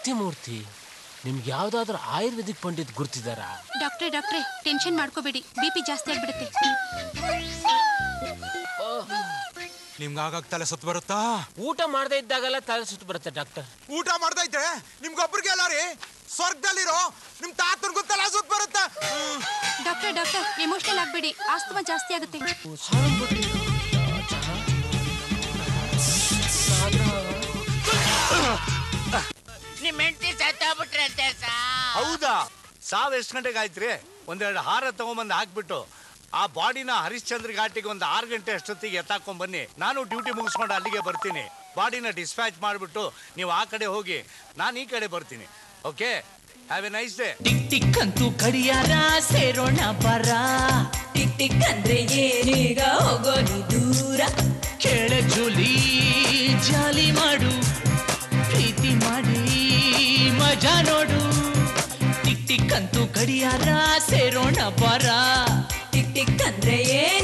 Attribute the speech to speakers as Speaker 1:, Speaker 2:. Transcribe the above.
Speaker 1: ಸತ್ಯಮೂರ್ತಿ, ನಿಮ್ಗೆ ಯಾವ್ದಾದ್ರು ಆಯುರ್ವೇದಿಕ್ ಪಂಡಿತ್ ಗುರ್ತಿದಾರಾ?
Speaker 2: ಡಾಕ್ಟ್ರೆ ಟೆನ್ಷನ್ ಮಾಡ್ಕೋಬೇಡಿ, BP ಜಾಸ್ತಿ ಆಗ್ಬಿಡುತ್ತೆ.
Speaker 3: ನಿಮ್ಗಾಗ ತಲೆ ಸುತ್ತ ಬರುತ್ತಾ?
Speaker 1: ಊಟ ಮಾಡದೇ ಇದ್ದಾಗೆಲ್ಲ ತಲೆ ಸುತ್ತ ಬರುತ್ತೆ ಡಾಕ್ಟರ್.
Speaker 3: ಊಟ ಮಾಡ್ತಾ ಇದ್ರೆ ನಿಮ್ಗೊಬ್ರಿಗೆ ಅಲ್ಲ ರೀ, ಸ್ವರ್ಗದಲ್ಲಿರೋ ನಿಮ್ ತಾತನ್ಗೂ ತಲೆ ಸುತ್ತ ಬರುತ್ತಾ?
Speaker 2: ಡಾಕ್ಟರ್ ಎಮೋಷನಲ್ ಆಗ್ಬೇಡಿ, ಆಸ್ತಮಾ ಜಾಸ್ತಿ ಆಗುತ್ತೆ.
Speaker 4: ನಿಮ್ ಹೆಂಡತಿ ಸತ್ತೋಗ್ಬಿಟ್ರಂತೆ ಸರ್.
Speaker 5: ಹೌದಾ? ಸಾವ್ ಎಷ್ಟು ಗಂಟೆಗೆ ಆಯ್ತ್ರಿ? ಒಂದೆರಡು ಹಾರ ತಗೊಂಬಂದು ಹಾಕ್ಬಿಟ್ಟು ಆ ಬಾಡಿನ ಹರಿಶ್ಚಂದ್ರ ಘಾಟಿಗೆ ಒಂದು 6 ಗಂಟೆ ಅಷ್ಟೊತ್ತಿಗೆ ಎತ್ತಾಕೊಂಡ್ ಬನ್ನಿ. ನಾನು ಡ್ಯೂಟಿ ಮುಗಿಸ್ಕೊಂಡು ಅಲ್ಲಿಗೆ ಬರ್ತೀನಿ. ಬಾಡಿನ ಡಿಸ್ಪ್ಯಾಚ್ ಮಾಡಿಬಿಟ್ಟು ನೀವು ಆ ಕಡೆ ಹೋಗಿ, ನಾನು ಈ ಕಡೆ ಬರ್ತೀನಿ. Okay, have a nice day.
Speaker 6: Tick tick ಅಂತೂ ಕಡಿಯಾರ ಸೇರೋಣ ಬರ. ಟಿಕ್ ಟಿಕ್ ಅಂದ್ರೆ ಏನೀಗ ಹೋಗೋದು ದೂರ. ಕೆಳ ಜೋಲಿ ಜಾಲಿ ಮಾಡು, ಪ್ರೀತಿ ಮಾಡಿ ಮಜಾ ನೋಡು. ಟಿಕ್ ಟಿಕ್ ಅಂತೂ ಕಡಿಯಾರ ಸೇರೋಣ ಬರ. ಟಿಕ್ ಟಿಕ್ ಅಂದ್ರೆ